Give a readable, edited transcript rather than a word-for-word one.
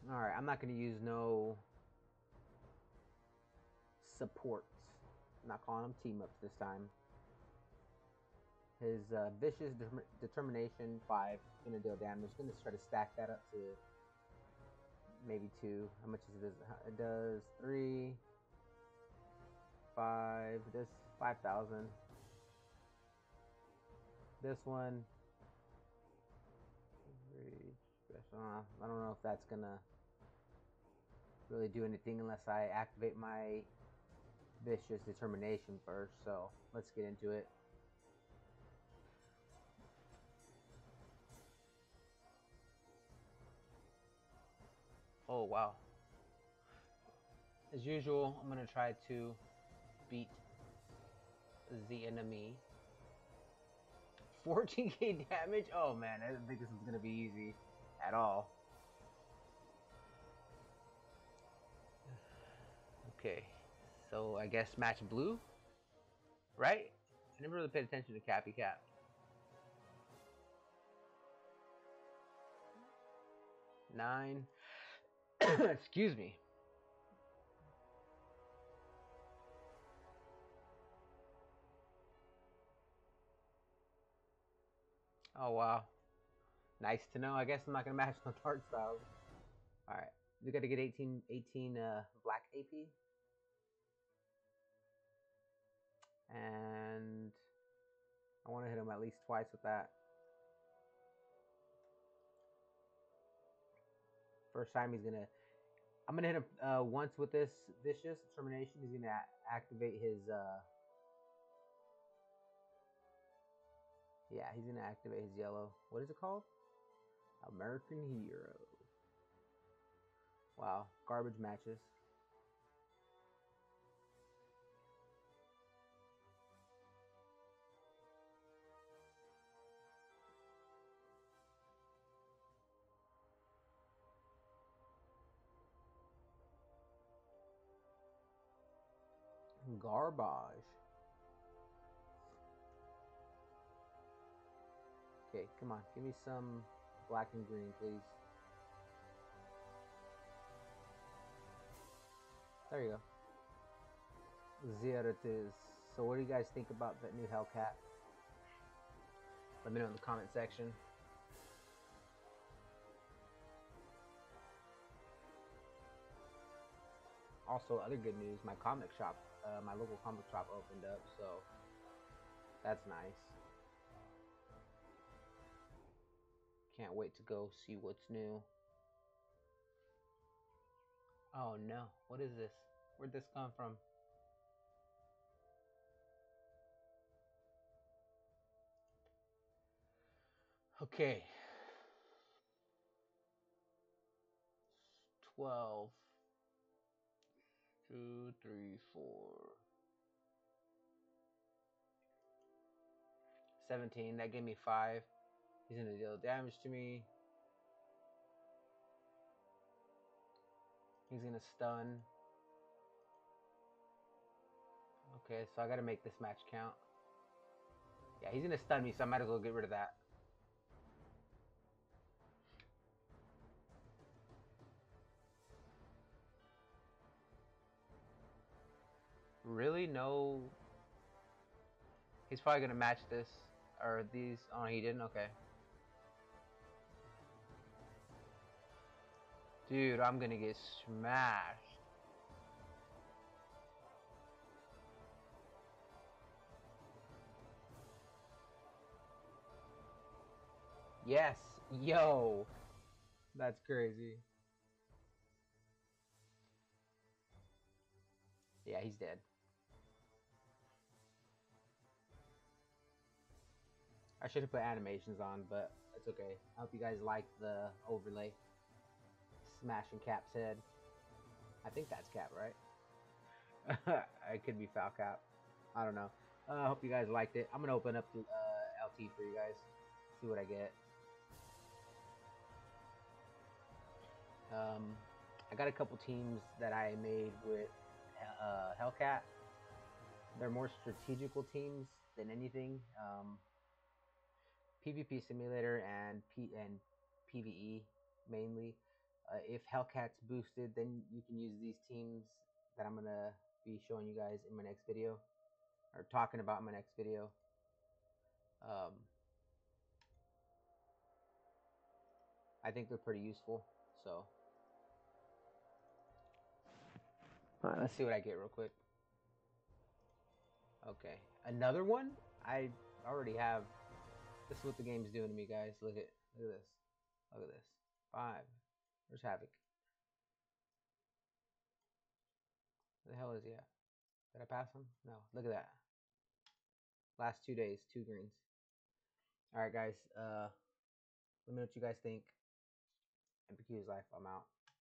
Alright, I'm not going to use no supports. I'm not calling them team-ups this time. His Vicious Determination 5 is going to deal damage. Going to try to stack that up to maybe 2. How much is it? It does 3, 5. It does 5,000. This one, special. I don't know if that's going to really do anything unless I activate my Vicious Determination first. So let's get into it. Oh wow. As usual, I'm going to try to beat the enemy. 14k damage? Oh man, I didn't think this was going to be easy at all. Okay, so I guess match blue, right? I never really paid attention to Cappy Cap. Nine. Excuse me. Oh wow. Nice to know. I guess I'm not gonna match no art styles. Alright. We gotta get 18 black AP. And I wanna hit him at least twice with that. First time I'm gonna hit him once with this Vicious Determination. He's gonna activate his yeah, he's gonna activate his yellow. What is it called? American Hero. Wow, garbage matches. Garbage. Okay, come on. Give me some black and green, please. There you go. There it is. So what do you guys think about that new Hellcat? Let me know in the comment section. Also, other good news, my comic shop, my local comic shop opened up, so that's nice. Can't wait to go see what's new. Oh no, what is this? Where'd this come from? Okay. 12. 2, 3, 4. 17. That gave me 5. He's gonna deal damage to me. He's gonna stun. Okay, so I gotta make this match count. Yeah, he's gonna stun me, so I might as well get rid of that. Really? No. He's probably gonna match this. Or these. Oh, he didn't? Okay. Dude, I'm gonna get smashed. Yes. Yo. That's crazy. Yeah, he's dead. I should have put animations on, but it's okay. I hope you guys like the overlay. Smashing Cap's head. I think that's Cap, right? It could be Foul Cap. I don't know. I hope you guys liked it. I'm gonna open up the LT for you guys. See what I get. I got a couple teams that I made with Hellcat. They're more strategical teams than anything. PvP simulator and PvE mainly. If Hellcat's boosted, then you can use these teams that I'm gonna be showing you guys in my next video, or talking about in my next video. I think they're pretty useful. So, all right, let's see what I get real quick. Okay, another one. I already have. This is what the game's doing to me, guys. Look at this. Look at this. 5. There's Havoc. Where the hell is he at? Did I pass him? No. Look at that. Last 2 days, 2 greens. All right, guys. Let me know what you guys think. MPQ is life. I'm out.